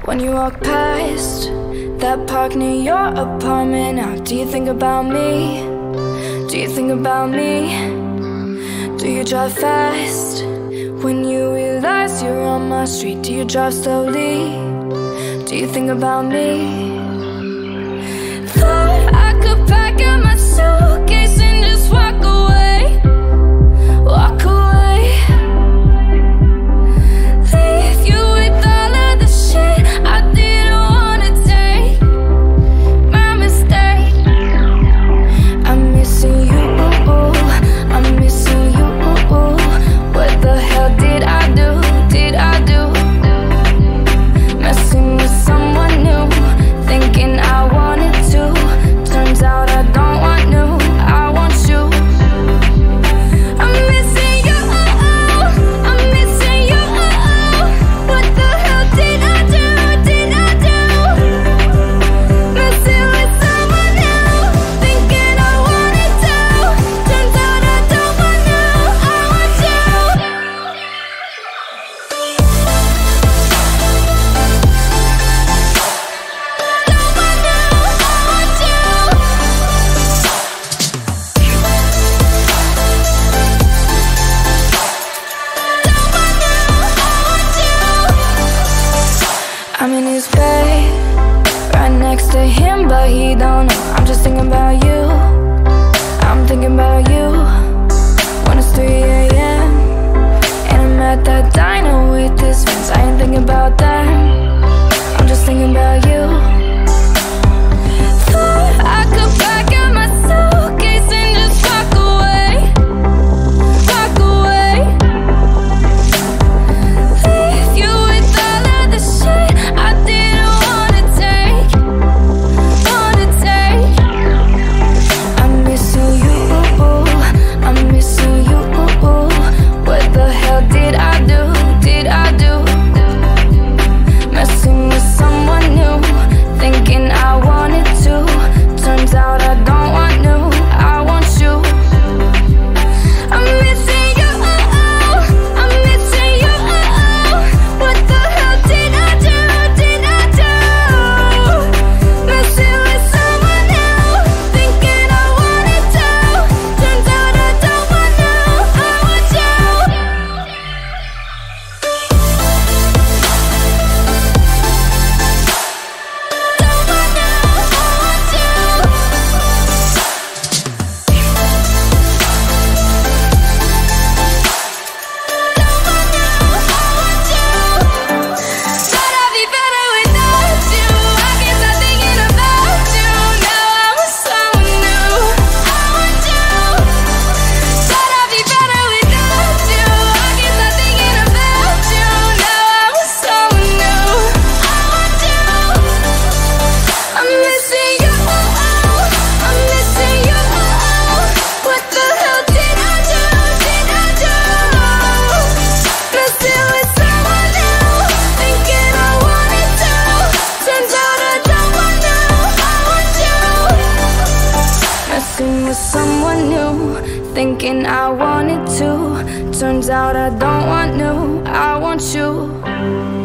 When you walk past that park near your apartment, now do you think about me? Do you think about me? Do you drive fast when you realize you're on my street? Do you drive slowly? Do you think about me? Thought I could pack up my suitcase and just walk away. Walk away. Leave you with all of the shit I didn't wanna take. My mistake. I'm missing you, I'm missing you. What the hell did I do? Did I do? Messing with someone new, thinking I wanted to. Turns out I don't want new, I want you. I'm missing you, I'm missing you. What the hell did I do? Did I do? Messing with someone new, thinking I wanted to. Turns out I don't want new, I want you. I'm in his bed, right next to him, but he don't know. I'm just thinking about you, I'm thinking about you. When it's 3 a.m. and I'm at that diner with his friends, I ain't thinking about them, I'm just thinking about you. Thought I could pack up my suitcase and just walk away. Walk away. Leave you with all of the shit I didn't wanna take. Wanna take. I'm missing you, I'm missing you. What the hell did I do? Did I do? Messing with someone new, thinking I wanted to. Turns out I don't want new, I want you. I'm missing you, I'm missing you. What the hell did I do? Did I do? Messing with someone new, thinking I wanted to. Turns out I don't want new, I want you. Thought I'd be better without you. I can't stop thinking about you. Now I want someone new, I want you. Thought I'd be better without you. I can't stop thinking about you. Now I want someone new, I want you. I'm missing you, I'm missing you. What the hell did I do? Did I do? Messing with someone new, thinking I wanted to. Turns out I don't want new, I want you. Messing with someone new, thinking I wanted to. Turns out I don't want new, I want you.